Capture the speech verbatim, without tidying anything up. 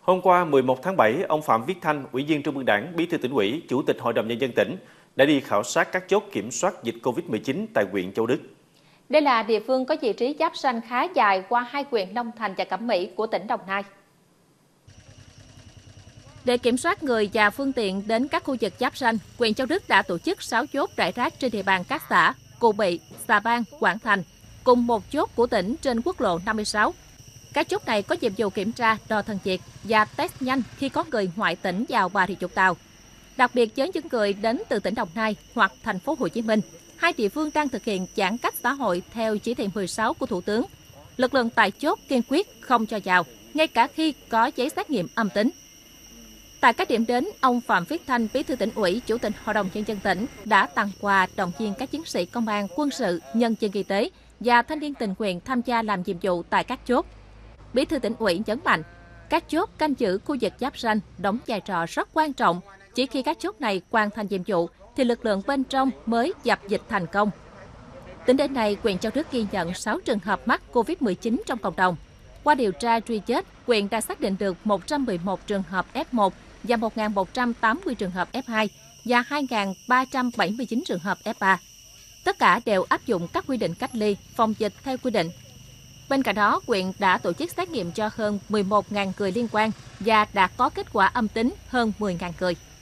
Hôm qua mười một tháng bảy, ông Phạm Viết Thanh, Ủy viên Trung ương Đảng, Bí thư Tỉnh ủy, Chủ tịch Hội đồng Nhân dân tỉnh đã đi khảo sát các chốt kiểm soát dịch Covid mười chín tại huyện Châu Đức. Đây là địa phương có vị trí giáp ranh khá dài qua hai huyện Long Thành và Cẩm Mỹ của tỉnh Đồng Nai. Để kiểm soát người và phương tiện đến các khu vực giáp ranh, huyện Châu Đức đã tổ chức sáu chốt rải rác trên địa bàn các xã Cù Bị, Xà Bang, Quảng Thành, cùng một chốt của tỉnh trên quốc lộ năm mươi sáu. Các chốt này có nhiệm vụ kiểm tra, đo thân nhiệt và test nhanh khi có người ngoại tỉnh vào Bà Rịa Vũng Tàu. Đặc biệt với những người đến từ tỉnh Đồng Nai hoặc thành phố Hồ Chí Minh, hai địa phương đang thực hiện giãn cách xã hội theo chỉ thị mười sáu của Thủ tướng. Lực lượng tại chốt kiên quyết không cho vào, ngay cả khi có giấy xét nghiệm âm tính. Tại các điểm đến, ông Phạm Viết Thanh, Bí thư Tỉnh ủy, Chủ tịch Hội đồng Nhân dân tỉnh đã tặng quà động viên các chiến sĩ công an, quân sự, nhân viên y tế và thanh niên tình nguyện tham gia làm nhiệm vụ tại các chốt. Bí thư Tỉnh ủy nhấn mạnh, các chốt canh giữ khu vực giáp ranh đóng vai trò rất quan trọng. Chỉ khi các chốt này hoàn thành nhiệm vụ thì lực lượng bên trong mới dập dịch thành công. Tính đến nay, huyện Châu Đức ghi nhận sáu trường hợp mắc Covid mười chín trong cộng đồng. Qua điều tra truy vết, huyện đã xác định được một trăm mười một trường hợp F một và một nghìn một trăm tám mươi trường hợp F hai và hai nghìn ba trăm bảy mươi chín trường hợp F ba. Tất cả đều áp dụng các quy định cách ly, phòng dịch theo quy định. Bên cạnh đó, huyện đã tổ chức xét nghiệm cho hơn mười một nghìn người liên quan và đã có kết quả âm tính hơn mười nghìn người.